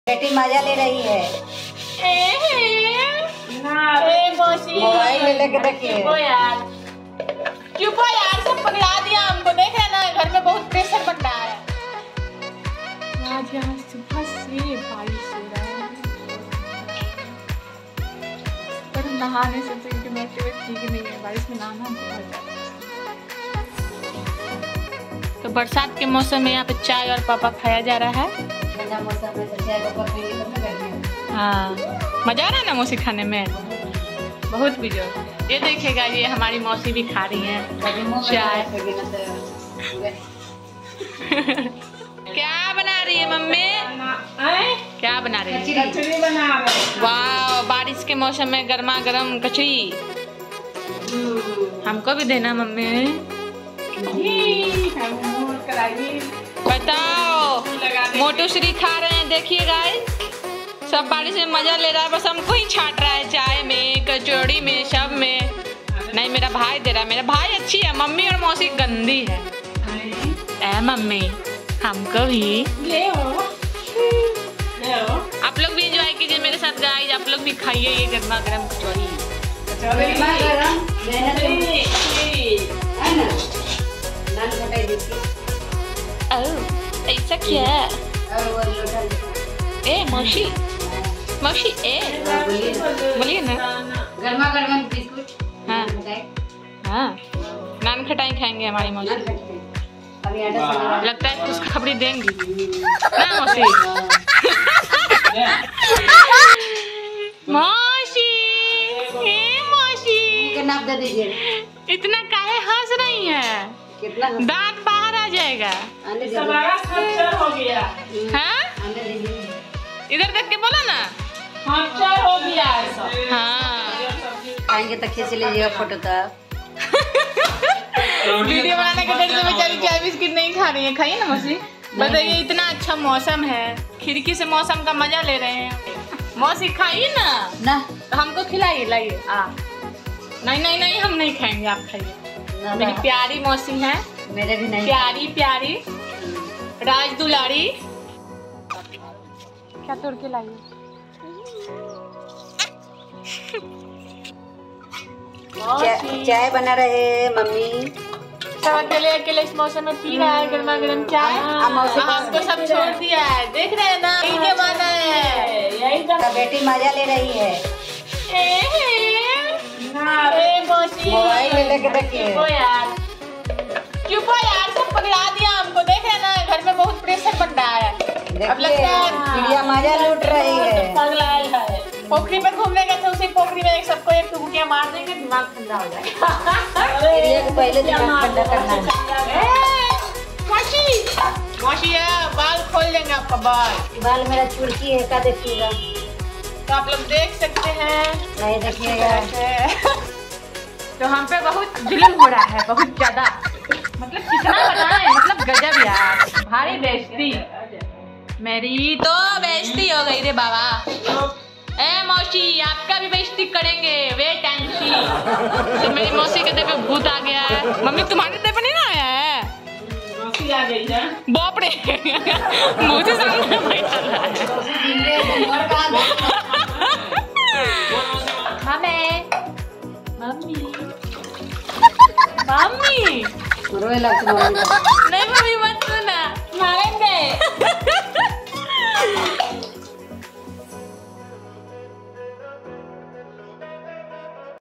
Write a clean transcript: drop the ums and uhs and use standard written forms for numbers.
बेटी मजा ले रही है। मोबाइल ले लेके देखिए। चुप हो यार, सब पकड़ा दिया हमको। देख रहे ना, घर में बहुत प्रेशर बन रहा है। आज यहाँ सुबह से बारिश हो रहा है, पर नहाने से तो मैं ठीक नहीं है। बारिश में नहाना हमको बहुत ज्यादा। तो बरसात के मौसम में यहाँ पे चाय और पापा खाया जा रहा है। ठंडा मौसम में तो चाय पापा खाएंगे तब ना बैठेंगे। हाँ, मजा आ रहा है ना मौसी खाने में, बहुत बिजोर। ये देखिएगा, ये हमारी मौसी भी खा रही है चाय। क्या बना रही है मम्मी? क्या बना रही है? कचरी बना रही है। वाह, बारिश के मौसम में गर्मा गर्म कचरी। हमको भी देना मम्मी। बताओ, मोटू श्री खा रहे हैं। देखिए गाइस, सब बारिश में मजा ले रहा है, बस हमको ही छाट रहा है चाय में, कचौड़ी में, सब में। नहीं, मेरा भाई दे रहा है। मेरा भाई अच्छी है, मम्मी और मौसी गंदी है। ए मम्मी, हमको भी ले हो। आप लोग भी एंजॉय कीजिए मेरे साथ गाइस। आप लोग भी खाइए ये गर्मा गर्म कचौड़ी। ऐसा क्या? ए मौसी, मौसी ए बोलिए ना। गर्मा गर्म बिस्कुट। हाँ हाँ, नान खटाई खाएंगे हमारी मौसी। लगता है उसका खबरी देंगी ना मौसी। मौसी, मौसी नाप दे दीजिए। इतना काहे हंस रही है? कितना दांत बाहर आ जाएगा। हो गया। हाँ, इधर देख के बोला ना। हो गया ऐसा। हाँ, आएंगे तो खींच लीजिएगा फोटो। तब वीडियो बनाने के डर से बेचारी चाय बिस्किट नहीं खा रही है। खाइए ना मौसी। बताइए, इतना अच्छा मौसम है, खिड़की से मौसम का मजा ले रहे हैं। मौसी खाइए ना। तो हमको खिलाइए, लाइए। नहीं नहीं नहीं, हम नहीं खाएंगे, आप खाइए। मेरी प्यारी मौसी है, मेरे भी नहीं। प्यारी प्यारी राज दुलारी। क्या तोड़ के लाइए? चाय बना रहे मम्मी। सब अकेले अकेले इस मौसम में पी रहा है गर्मा गर्म चाय। हमको सब छोड़ दिया है। देख रहे हैं ना, यही जमाना है। यही बेटी मजा ले रही है। मोबाइल ले लेके देखिए। चुप हो यार, सब पकड़ा दिया हमको। देख रहे हैं ना, घर में बहुत प्रेशर बन रहा है। अब लगता है चिड़िया मजा लूट रही है। पोखरी पर घूमने गए थे, उसी पोखरी में सबको एक टुकड़िया मार देंगे, दिमाग ठंडा हो जाएगा। चिड़िया को पहले दिमाग ठंडा करना है। मौसी बाल खोल देंगे आपका। बाल मेरा चुड़की है, का देखिएगा। तो आप लोग देख सकते हैं। नहीं देखिएगा। तो हम पे बहुत जुल्म हो रहा है, बहुत ज्यादा। मतलब कितना बताएं, मतलब गजब यार। भारी बेइज्जती, मेरी तो बेइज्जती हो गई रे बाबा। ए मौसी, आपका भी बेइज्जती करेंगे, वेट एंड सी। तो मेरी मौसी के देह पे भूत आ गया है। मम्मी, तुम्हारे देह पे नहीं ना आया है? मौसी आ गई है। बाप रे, मुझे सामने बैठा रहा है। मम्मी, मम्मी, रोए लगता है। नहीं